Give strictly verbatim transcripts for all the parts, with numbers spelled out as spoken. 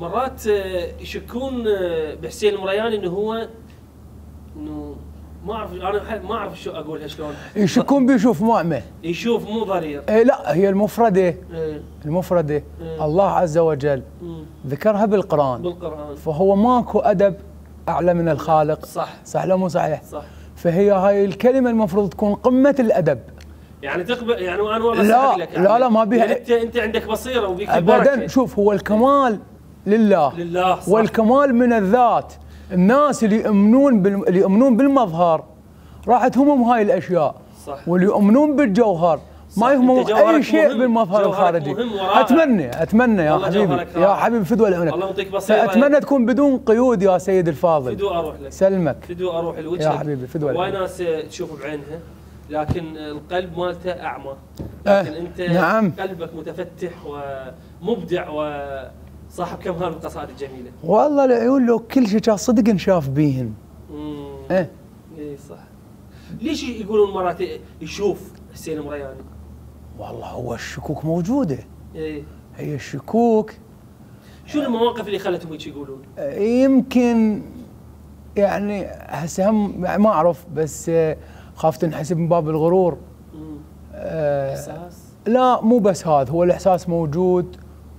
مرات آه، يشكون آه، بحسين المرياني انه هو انه ما اعرف انا ما اعرف شو اقولها شلون. يشكون بيشوف معمى. يشوف مو ضرير. إيه لا هي المفردة. إيه. المفردة إيه. الله عز وجل مم. ذكرها بالقرآن. بالقرآن. فهو ماكو أدب أعلى من الخالق. صح. صح لو مو صحيح؟ صح. فهي هاي الكلمة المفروض تكون قمة الأدب. يعني تقبل يعني انا والله لا لك يعني لا لا ما بيها. يعني انت انت عندك بصيره وبيك البركه. ابدا شوف هو الكمال لله. لله صح. والكمال من الذات. الناس اللي يؤمنون بال... اللي يؤمنون بالمظهر راح تهمهم هاي الاشياء. صح. واللي يؤمنون بالجوهر ما يهمهم اي شيء بالمظهر الخارجي. اتمنى اتمنى يا حبيبي يا حبيبي فدوى العمر. الله يعطيك بصيره. اتمنى تكون بدون قيود يا سيد الفاضل. فدوى اروح لك. سلمك. فدوى اروح لوجهك يا حبيبي فدوى العمر. واي ناس تشوف بعينها لكن القلب مالته اعمى. لكن أه انت نعم. قلبك متفتح ومبدع وصاحب كمال القصائد الجميله. والله العيون لو كل شيء كان صدق انشاف بيهن. امم ايه اي صح. ليش يقولون مرات يشوف حسين المرياني؟ والله هو الشكوك موجوده. ايه هي الشكوك. شو المواقف اللي خلتهم هيك يقولون؟ يمكن يعني هسه هم ما اعرف بس خاف تنحسب من باب الغرور. امم آه احساس؟ لا مو بس هذا هو الاحساس موجود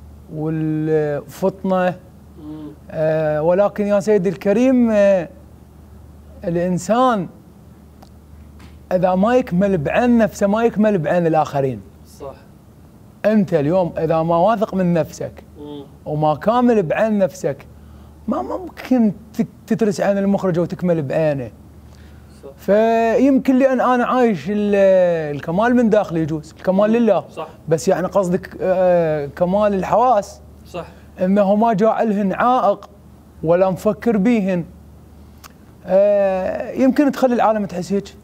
والفطنه. آه ولكن يا سيدي الكريم آه الانسان اذا ما يكمل بعين نفسه ما يكمل بعين الاخرين. صح. انت اليوم اذا ما واثق من نفسك مم. وما كامل بعين نفسك ما ممكن تترس عين المخرج وتكمل بعينه. صح. فيمكن لان انا عايش الكمال من داخلي يجوز الكمال لله. صح. بس يعني قصدك آه كمال الحواس. صح. انه ما جاعلهن عائق ولا مفكر بيهن. آه يمكن تخلي العالم تحس هيك.